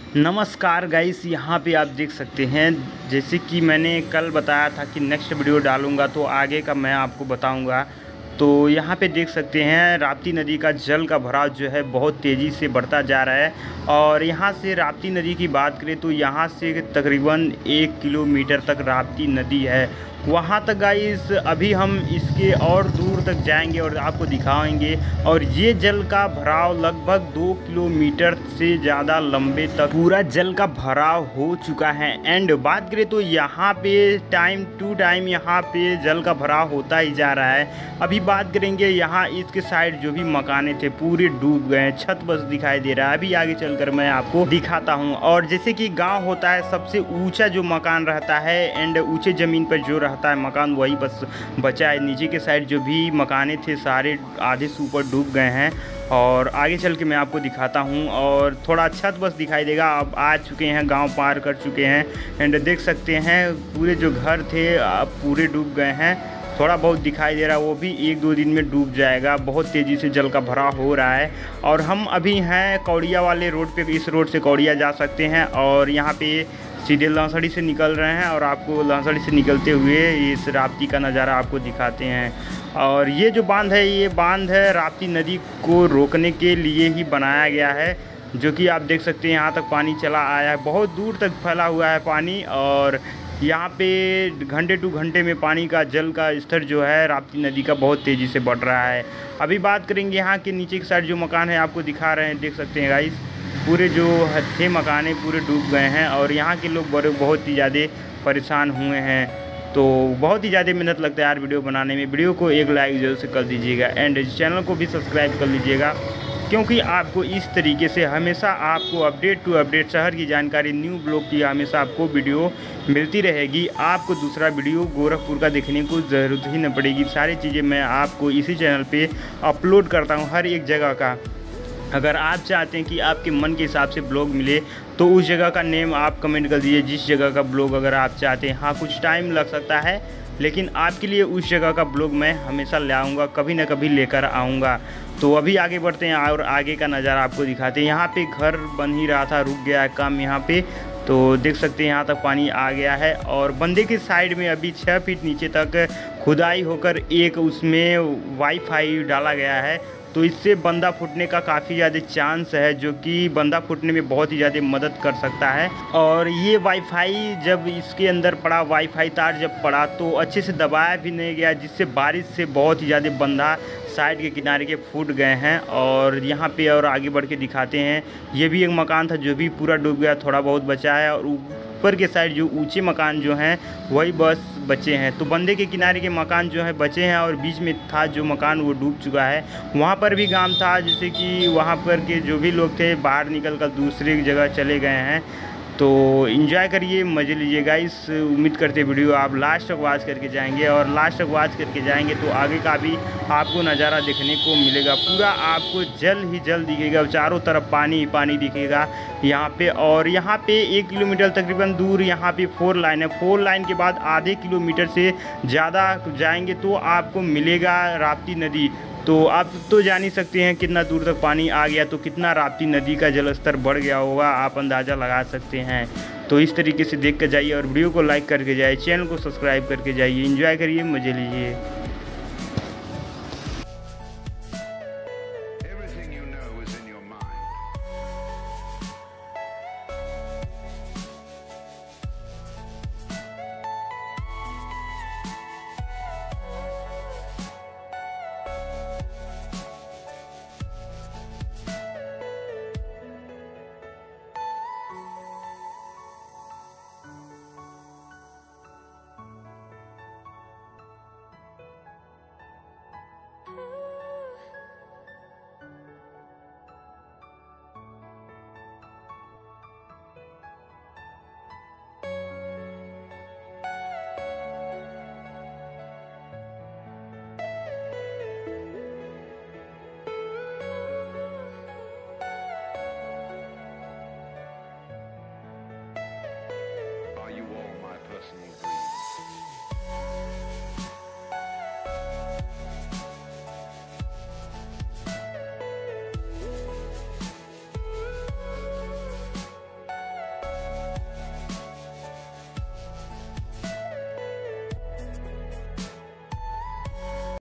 नमस्कार गाइस, यहाँ पे आप देख सकते हैं। जैसे कि मैंने कल बताया था कि नेक्स्ट वीडियो डालूंगा तो आगे का मैं आपको बताऊंगा। तो यहाँ पे देख सकते हैं राप्ती नदी का जल का भराव जो है बहुत तेज़ी से बढ़ता जा रहा है। और यहाँ से राप्ती नदी की बात करें तो यहाँ से तकरीबन 1 किलोमीटर तक राप्ती नदी है। वहाँ तक गाइस अभी हम इसके और दूर तक जाएंगे और आपको दिखाएंगे। और ये जल का भराव लगभग 2 किलोमीटर से ज़्यादा लंबे तक पूरा जल का भराव हो चुका है। एंड बात करें तो यहाँ पे टाइम टू टाइम यहाँ पे जल का भराव होता ही जा रहा है। अभी बात करेंगे यहाँ इसके साइड जो भी मकाने थे पूरे डूब गए हैं, छत बस दिखाई दे रहा है। अभी आगे चलकर मैं आपको दिखाता हूँ। और जैसे कि गाँव होता है सबसे ऊँचा जो मकान रहता है एंड ऊँचे ज़मीन पर जो रहता है मकान वही बस बचा है। नीचे के साइड जो भी मकाने थे सारे आधे से ऊपर डूब गए हैं। और आगे चल के मैं आपको दिखाता हूँ और थोड़ा छत बस दिखाई देगा। अब आ चुके हैं, गांव पार कर चुके हैं। एंड देख सकते हैं पूरे जो घर थे अब पूरे डूब गए हैं। थोड़ा बहुत दिखाई दे रहा है, वो भी 1-2 दिन में डूब जाएगा। बहुत तेज़ी से जल का भराव हो रहा है। और हम अभी हैं कौड़िया वाले रोड पे, इस रोड से कौड़िया जा सकते हैं। और यहाँ पे सीधे लहसड़ी से निकल रहे हैं और आपको लहसड़ी से निकलते हुए इस राप्ती का नज़ारा आपको दिखाते हैं। और ये जो बांध है ये बांध है राप्ती नदी को रोकने के लिए ही बनाया गया है। जो कि आप देख सकते हैं यहाँ तक पानी चला आया है, बहुत दूर तक फैला हुआ है पानी। और यहाँ पे घंटे टू घंटे में पानी का जल का स्तर जो है राप्ती नदी का बहुत तेज़ी से बढ़ रहा है। अभी बात करेंगे यहाँ के नीचे की साइड जो मकान है आपको दिखा रहे हैं, देख सकते हैं गाइस पूरे जो थे मकाने पूरे डूब गए हैं। और यहाँ के लोग बहुत ही ज़्यादा परेशान हुए हैं। तो बहुत ही ज़्यादा मेहनत लगता है यार वीडियो बनाने में। वीडियो को एक लाइक जरूर से कर दीजिएगा एंड चैनल को भी सब्सक्राइब कर लीजिएगा, क्योंकि आपको इस तरीके से हमेशा आपको अपडेट टू अपडेट शहर की जानकारी न्यू ब्लॉग की हमेशा आपको वीडियो मिलती रहेगी। आपको दूसरा वीडियो गोरखपुर का देखने को ज़रूरत ही न पड़ेगी। सारी चीज़ें मैं आपको इसी चैनल पे अपलोड करता हूँ हर एक जगह का। अगर आप चाहते हैं कि आपके मन के हिसाब से ब्लॉग मिले तो उस जगह का नेम आप कमेंट कर दीजिए, जिस जगह का ब्लॉग अगर आप चाहते हैं। हाँ कुछ टाइम लग सकता है लेकिन आपके लिए उस जगह का ब्लॉग मैं हमेशा ले आऊँगा, कभी ना कभी लेकर आऊँगा। तो अभी आगे बढ़ते हैं और आगे का नज़ारा आपको दिखाते हैं। यहाँ पे घर बन ही रहा था, रुक गया है काम यहाँ पे। तो देख सकते हैं यहाँ तक पानी आ गया है। और बंदे के साइड में अभी 6 फीट नीचे तक खुदाई होकर एक उसमें वाईफाई डाला गया है। तो इससे बंदा फूटने का काफ़ी ज़्यादा चांस है, जो कि बंदा फूटने में बहुत ही ज़्यादा मदद कर सकता है। और ये वाईफाई जब इसके अंदर पड़ा, वाईफाई तार जब पड़ा तो अच्छे से दबाया भी नहीं गया, जिससे बारिश से बहुत ही ज़्यादा बंदा साइड के किनारे के फूट गए हैं। और यहाँ पे और आगे बढ़ के दिखाते हैं, ये भी एक मकान था जो भी पूरा डूब गया, थोड़ा बहुत बचा है। और ऊपर के साइड जो ऊंचे मकान जो हैं वही बस बचे हैं। तो बंदे के किनारे के मकान जो है बचे हैं और बीच में था जो मकान वो डूब चुका है। वहाँ पर भी काम था, जैसे कि वहाँ पर के जो भी लोग थे बाहर निकल कर दूसरी जगह चले गए हैं। तो इन्जॉय करिए, मज़े लीजिए गाइस। उम्मीद करते वीडियो आप लास्ट तक वॉच करके जाएंगे और लास्ट तक वॉच करके जाएंगे तो आगे का भी आपको नज़ारा देखने को मिलेगा। पूरा आपको जल ही जल दिखेगा, चारों तरफ पानी ही पानी दिखेगा यहाँ पे। और यहाँ पे 1 किलोमीटर तकरीबन दूर यहाँ पे 4 लाइन है। 4 लाइन के बाद आधे किलोमीटर से ज़्यादा जाएंगे तो आपको मिलेगा राप्ती नदी। तो आप तो जान ही सकते हैं कितना दूर तक पानी आ गया, तो कितना राप्ती नदी का जलस्तर बढ़ गया होगा, आप अंदाज़ा लगा सकते हैं। तो इस तरीके से देख कर जाइए और वीडियो को लाइक करके जाइए, चैनल को सब्सक्राइब करके जाइए। एंजॉय करिए, मज़े लीजिए।